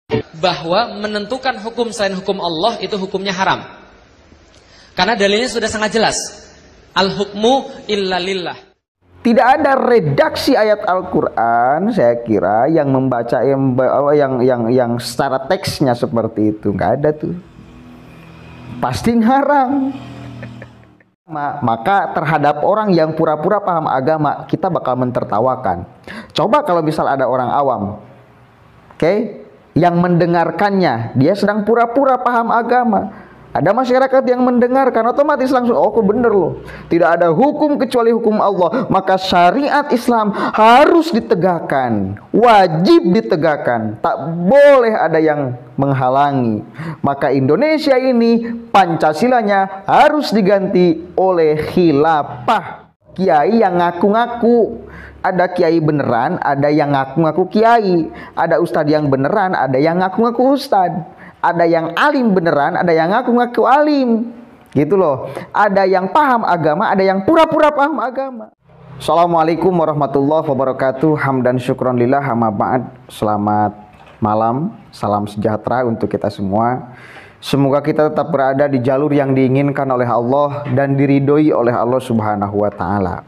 bahwa menentukan hukum selain hukum Allah itu hukumnya haram. Karena dalilnya sudah sangat jelas. Al-hukmu illa lillah. Tidak ada redaksi ayat Al-Quran, saya kira, yang membaca yang secara teksnya seperti itu. Nggak ada tuh. Pasti haram. Maka terhadap orang yang pura-pura paham agama, kita bakal mentertawakan. Coba kalau misal ada orang awam, yang mendengarkannya, dia sedang pura-pura paham agama. Ada masyarakat yang mendengarkan, otomatis langsung, oh kok bener loh, tidak ada hukum kecuali hukum Allah. Maka syariat Islam harus ditegakkan, wajib ditegakkan, tak boleh ada yang menghalangi. Maka Indonesia ini Pancasilanya harus diganti oleh khilafah. Kiai yang ngaku-ngaku, ada kiai beneran, ada yang ngaku-ngaku kiai, ada ustadz yang beneran, ada yang ngaku-ngaku ustadz. Ada yang alim beneran, ada yang ngaku-ngaku alim, gitu loh. Ada yang paham agama, ada yang pura-pura paham agama. Assalamualaikum warahmatullahi wabarakatuh. Hamdan syukron lillah, amma ba'd. Selamat malam, salam sejahtera untuk kita semua. Semoga kita tetap berada di jalur yang diinginkan oleh Allah dan diridhoi oleh Allah Subhanahu wa Ta'ala.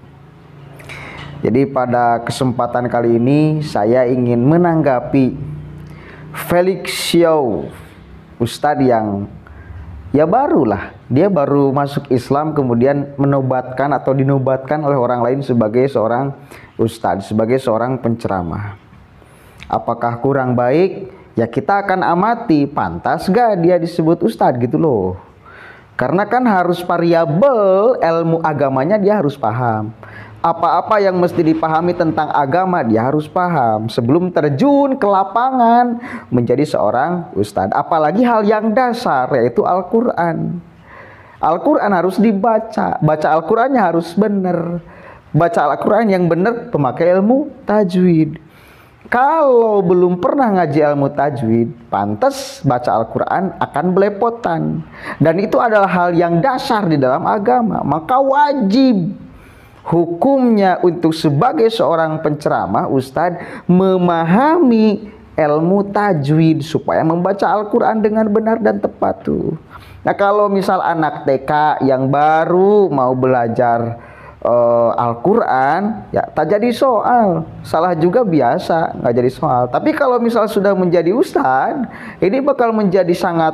Jadi pada kesempatan kali ini saya ingin menanggapi Felix Xiao, Ustadz yang ya barulah, dia baru masuk Islam kemudian menobatkan atau dinobatkan oleh orang lain sebagai seorang ustadz, sebagai seorang penceramah. Apakah kurang baik? Ya kita akan amati, pantas gak dia disebut ustadz gitu loh. Karena kan harus variabel ilmu agamanya dia harus paham. Apa-apa yang mesti dipahami tentang agama dia harus paham sebelum terjun ke lapangan menjadi seorang ustadz. Apalagi hal yang dasar, yaitu Al-Quran. Al-Quran harus dibaca, baca Al-Qurannya harus benar. Baca Al-Quran yang benar pemakai ilmu tajwid. Kalau belum pernah ngaji ilmu tajwid, pantas baca Al-Quran akan belepotan. Dan itu adalah hal yang dasar di dalam agama. Maka wajib hukumnya untuk sebagai seorang penceramah, ustadz, memahami ilmu tajwid supaya membaca Al-Quran dengan benar dan tepat tuh. Nah kalau misal anak TK yang baru mau belajar Al-Quran, ya tak jadi soal, salah juga biasa, nggak jadi soal. Tapi kalau misal sudah menjadi ustadz, ini bakal menjadi sangat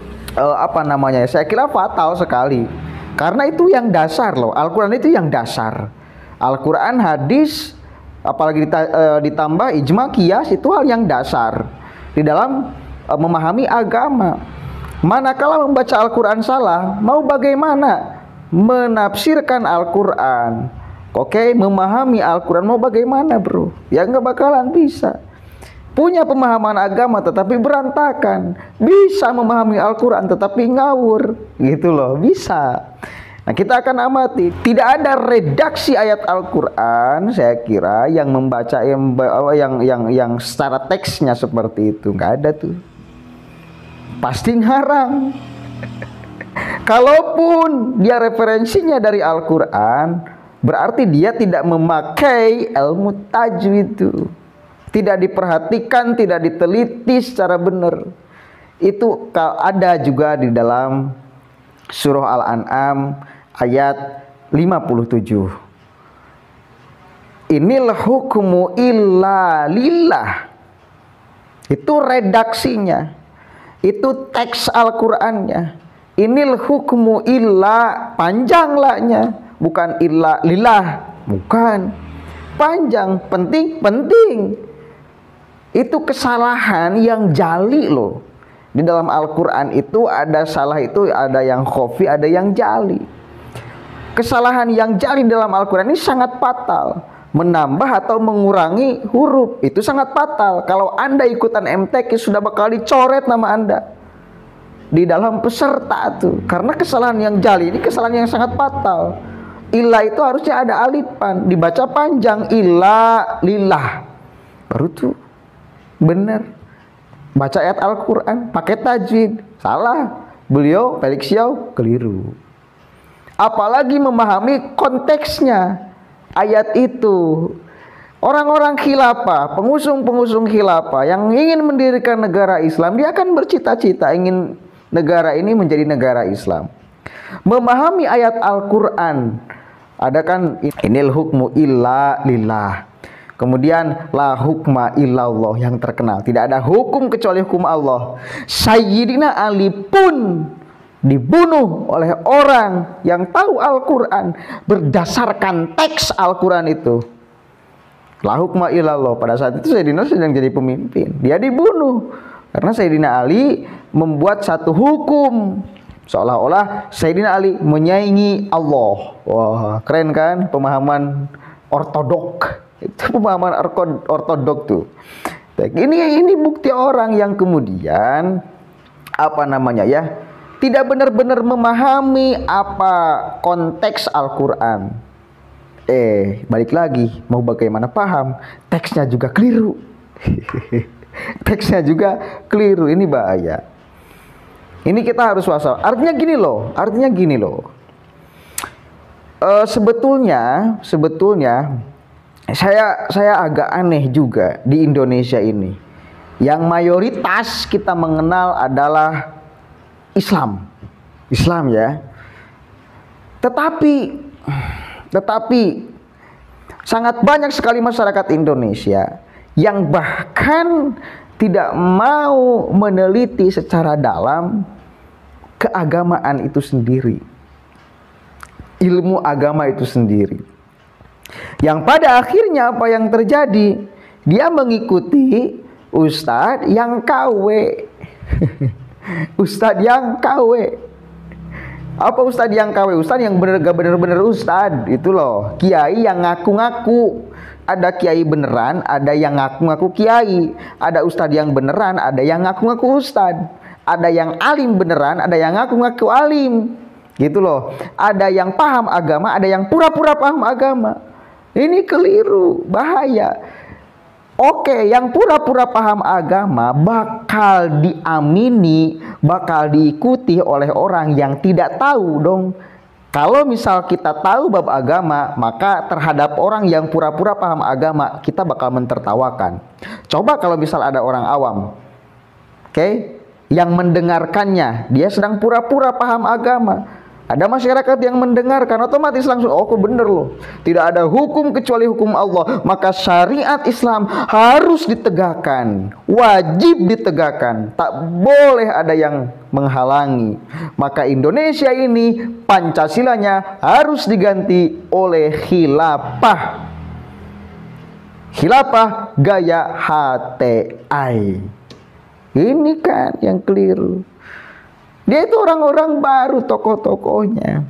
saya kira fatal sekali. Karena itu yang dasar loh, Al-Quran itu yang dasar. Al-Quran, hadis, apalagi ditambah ijma, qiyas, itu hal yang dasar di dalam memahami agama. Manakala membaca Al-Quran salah, mau bagaimana menafsirkan Al-Quran? Memahami Al-Quran mau bagaimana bro? Ya nggak bakalan bisa. Punya pemahaman agama tetapi berantakan, bisa memahami Al-Quran tetapi ngawur, gitu loh, bisa. Nah kita akan amati, tidak ada redaksi ayat Al-Quran, saya kira, yang membaca yang secara teksnya seperti itu, nggak ada tuh. Pasti haram. Kalaupun dia referensinya dari Al-Quran, berarti dia tidak memakai ilmu tajwid itu. Tidak diperhatikan, tidak diteliti secara benar. Itu ada juga di dalam surah Al-An'am ayat 57. Inil hukmu illa lillah. Itu redaksinya. Itu teks Al-Qur'annya. Inil hukmu illa, panjang lahnya, bukan illa lillah, bukan. Panjang, penting. Itu kesalahan yang jali loh. Di dalam Al-Quran itu ada salah, itu ada yang khofi, ada yang jali. Kesalahan yang jali dalam Al-Quran ini sangat fatal. Menambah atau mengurangi huruf itu sangat fatal. Kalau Anda ikutan MTQ sudah bakal dicoret nama Anda di dalam peserta tuh. Karena kesalahan yang jali ini kesalahan yang sangat fatal. Ilah itu harusnya ada alifan, dibaca panjang, ilah lillah, baru tuh bener. Baca ayat Al-Quran pakai tajwid, salah. Beliau Felix Xiao keliru. Apalagi memahami konteksnya ayat itu. Orang-orang khilafah, pengusung-pengusung khilafah yang ingin mendirikan negara Islam, dia akan bercita-cita ingin negara ini menjadi negara Islam. Memahami ayat Al-Quran, ada kan inil hukmu illa lillah. Kemudian la hukma illallah yang terkenal, tidak ada hukum kecuali hukum Allah. Sayyidina Ali pun dibunuh oleh orang yang tahu Al-Quran berdasarkan teks Al-Quran itu. La hukma illallah. Pada saat itu Sayyidina sedang jadi pemimpin, dia dibunuh karena Sayyidina Ali membuat satu hukum seolah-olah Sayyidina Ali menyaingi Allah. Wah, keren kan pemahaman ortodok. Itu pemahaman ortodok tuh. Ini bukti orang yang kemudian tidak benar-benar memahami apa konteks Al-Quran. Balik lagi, mau bagaimana paham, teksnya juga keliru. Teksnya juga keliru, ini bahaya. Ini kita harus waspada. Artinya gini loh. Sebetulnya saya agak aneh juga di Indonesia ini. Yang mayoritas kita mengenal adalah Islam ya. Tetapi sangat banyak sekali masyarakat Indonesia yang bahkan tidak mau meneliti secara dalam keagamaan itu sendiri, ilmu agama itu sendiri. Yang pada akhirnya apa yang terjadi? Dia mengikuti ustadz yang KW. Ustadz yang KW. Apa ustadz yang KW? Ustadz yang bener-bener ustadz itu loh. Kiai yang ngaku-ngaku. Ada kiai beneran, ada yang ngaku-ngaku kiai. Ada ustadz yang beneran, ada yang ngaku-ngaku ustadz. Ada yang alim beneran, ada yang ngaku-ngaku alim. Gitu loh. Ada yang paham agama, ada yang pura-pura paham agama. Ini keliru, bahaya. Oke, yang pura-pura paham agama bakal diamini, bakal diikuti oleh orang yang tidak tahu dong. Kalau misal kita tahu bab agama, maka terhadap orang yang pura-pura paham agama, kita bakal mentertawakan. Coba kalau misal ada orang awam, yang mendengarkannya, dia sedang pura-pura paham agama. Ada masyarakat yang mendengarkan, otomatis langsung, oh kok bener loh, tidak ada hukum kecuali hukum Allah, maka syariat Islam harus ditegakkan, wajib ditegakkan, tak boleh ada yang menghalangi. Maka Indonesia ini Pancasilanya harus diganti oleh khilafah gaya HTI. Ini kan yang keliru. Dia itu orang-orang baru, tokoh-tokohnya.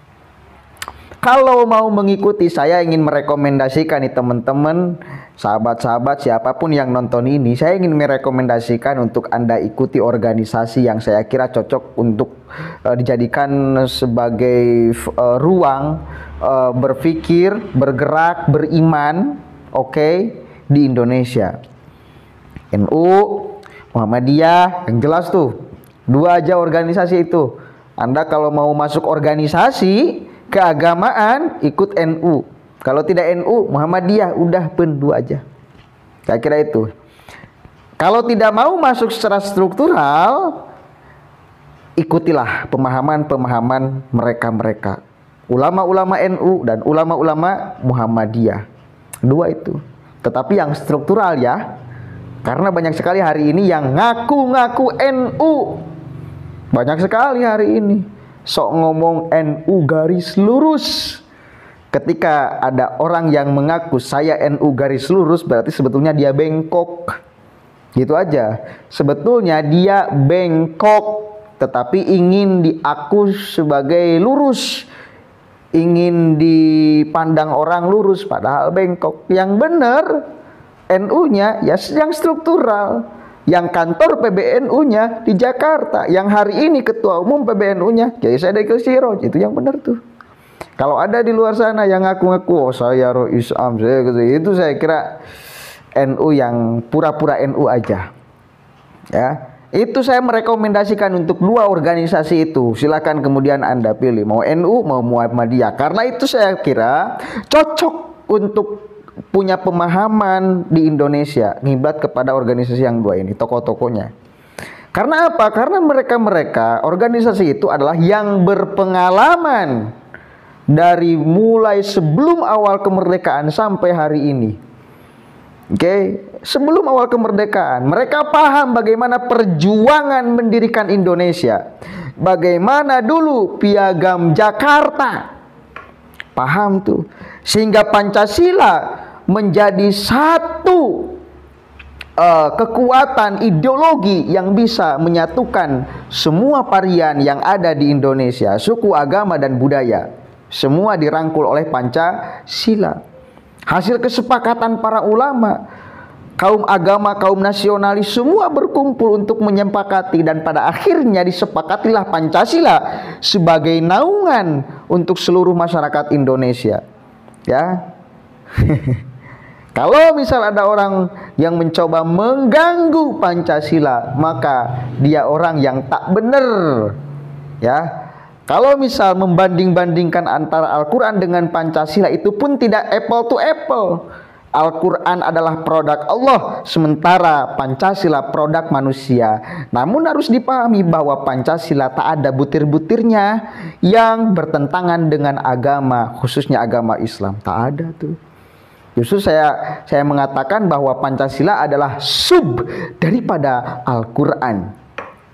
Kalau mau mengikuti, saya ingin merekomendasikan nih teman-teman, sahabat-sahabat, siapapun yang nonton ini, saya ingin merekomendasikan untuk Anda ikuti organisasi yang saya kira cocok untuk dijadikan sebagai ruang berpikir, bergerak, beriman, di Indonesia. NU, Muhammadiyah, yang jelas tuh. 2 aja organisasi itu. Anda kalau mau masuk organisasi keagamaan, ikut NU. Kalau tidak NU, Muhammadiyah, udah 2 aja. Saya kira itu. Kalau tidak mau masuk secara struktural, ikutilah pemahaman-pemahaman mereka-mereka. Ulama-ulama NU dan ulama-ulama Muhammadiyah. 2 itu. Tetapi yang struktural ya. Karena banyak sekali hari ini yang ngaku-ngaku NU. Banyak sekali hari ini sok ngomong NU garis lurus. Ketika ada orang yang mengaku saya NU garis lurus, berarti sebetulnya dia bengkok. Gitu aja. Sebetulnya dia bengkok, tetapi ingin diaku sebagai lurus, ingin dipandang orang lurus, padahal bengkok. Yang benar NU-nya ya yang struktural. Yang kantor PBNU-nya di Jakarta, yang hari ini ketua umum PBNU-nya Kiai Said Akil Siraj, itu yang benar tuh. Kalau ada di luar sana yang ngaku-ngaku oh saya Rois Am, itu saya kira NU yang pura-pura NU aja. Ya, itu saya merekomendasikan untuk 2 organisasi itu. Silakan kemudian Anda pilih mau NU mau Muhammadiyah, karena itu saya kira cocok untuk punya pemahaman di Indonesia ngiblat kepada organisasi yang dua ini, tokoh-tokohnya. Karena apa? Karena mereka organisasi itu adalah yang berpengalaman dari mulai sebelum awal kemerdekaan sampai hari ini. Oke, sebelum awal kemerdekaan, mereka paham bagaimana perjuangan mendirikan Indonesia. Bagaimana dulu Piagam Jakarta. Paham tuh. Sehingga Pancasila menjadi satu kekuatan ideologi yang bisa menyatukan semua varian yang ada di Indonesia, suku, agama, dan budaya. Semua dirangkul oleh Pancasila. Hasil kesepakatan para ulama, kaum agama, kaum nasionalis, semua berkumpul untuk menyepakati, dan pada akhirnya disepakatilah Pancasila sebagai naungan untuk seluruh masyarakat Indonesia. Ya. Kalau misal ada orang yang mencoba mengganggu Pancasila, maka dia orang yang tak benar. Ya. Kalau misal membanding-bandingkan antara Al-Quran dengan Pancasila, itu pun tidak apple to apple. Al-Quran adalah produk Allah, sementara Pancasila produk manusia. Namun harus dipahami bahwa Pancasila tak ada butir-butirnya yang bertentangan dengan agama, khususnya agama Islam. Tak ada tuh. Justru saya mengatakan bahwa Pancasila adalah sub daripada Al-Quran,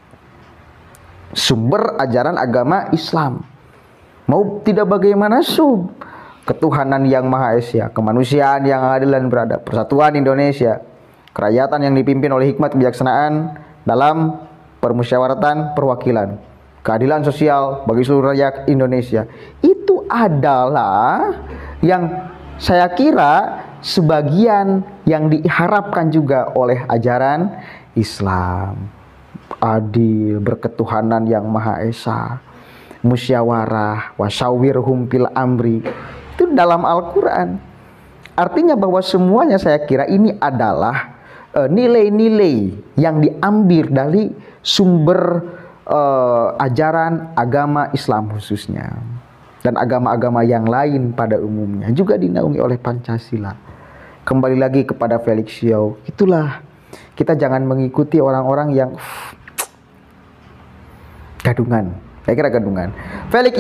sumber ajaran agama Islam. Mau tidak bagaimana sub, ketuhanan yang Maha Esa, kemanusiaan yang adil dan beradab, persatuan Indonesia, kerakyatan yang dipimpin oleh hikmat kebijaksanaan dalam permusyawaratan perwakilan, keadilan sosial bagi seluruh rakyat Indonesia. Itu adalah yang saya kira sebagian yang diharapkan juga oleh ajaran Islam. Adil, berketuhanan yang Maha Esa, musyawarah, wasyawirhum fil amri, itu dalam Al-Quran. Artinya bahwa semuanya saya kira ini adalah nilai-nilai yang diambil dari sumber ajaran agama Islam khususnya, dan agama-agama yang lain pada umumnya juga dinaungi oleh Pancasila. Kembali lagi kepada Felix Xiao, itulah kita jangan mengikuti orang-orang yang gadungan. Saya kira gadungan. Felix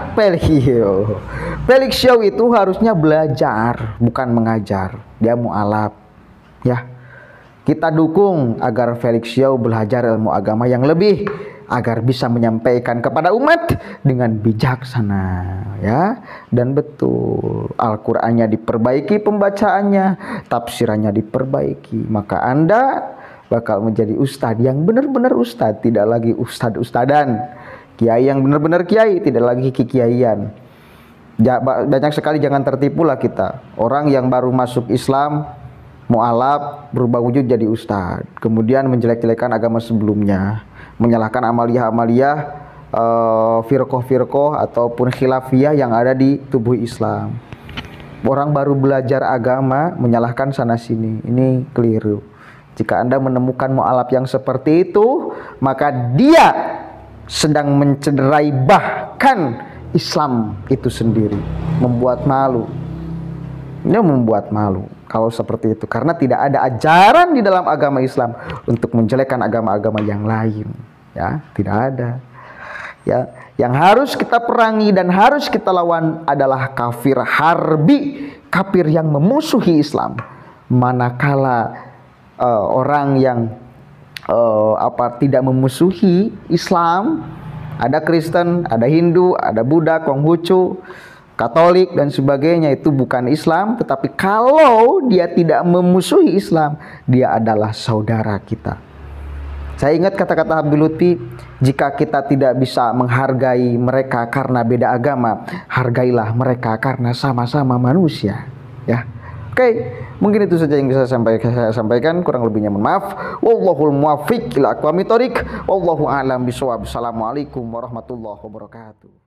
Xiao itu harusnya belajar, bukan mengajar. Dia mu'alaf. Ya. Kita dukung agar Felix Xiao belajar ilmu agama yang lebih, agar bisa menyampaikan kepada umat dengan bijaksana, ya. Dan betul, Al-Qur'annya diperbaiki pembacaannya, tafsirannya diperbaiki, maka Anda bakal menjadi ustadz yang benar-benar ustadz, tidak lagi ustad-ustadan. Kiai yang benar-benar kiai, tidak lagi kikiaian. Banyak sekali, jangan tertipulah kita. Orang yang baru masuk Islam, mu'alaf, berubah wujud jadi ustadz, kemudian menjelek-jelekan agama sebelumnya, menyalahkan amaliyah-amaliyah, firqoh-firqoh ataupun khilafiyah yang ada di tubuh Islam. Orang baru belajar agama menyalahkan sana sini, ini keliru. Jika Anda menemukan mu'alaf yang seperti itu, maka dia sedang mencederai bahkan Islam itu sendiri. Membuat malu. Dia membuat malu kalau seperti itu, karena tidak ada ajaran di dalam agama Islam untuk menjelekkan agama-agama yang lain. Ya, tidak ada. Ya, yang harus kita perangi dan harus kita lawan adalah kafir harbi, kafir yang memusuhi Islam. Manakala orang yang tidak memusuhi Islam, ada Kristen, ada Hindu, ada Buddha, Konghucu, Katolik dan sebagainya, itu bukan Islam. Tetapi kalau dia tidak memusuhi Islam, dia adalah saudara kita. Saya ingat kata-kata Habib Lutfi, jika kita tidak bisa menghargai mereka karena beda agama, hargailah mereka karena sama-sama manusia. Ya. Oke, mungkin itu saja yang bisa saya sampaikan. Kurang lebihnya mohon maaf. Wallahul muwaffiq ila aqwamit thoriq. Wallahu a'lam bishawab. Assalamualaikum warahmatullahi wabarakatuh.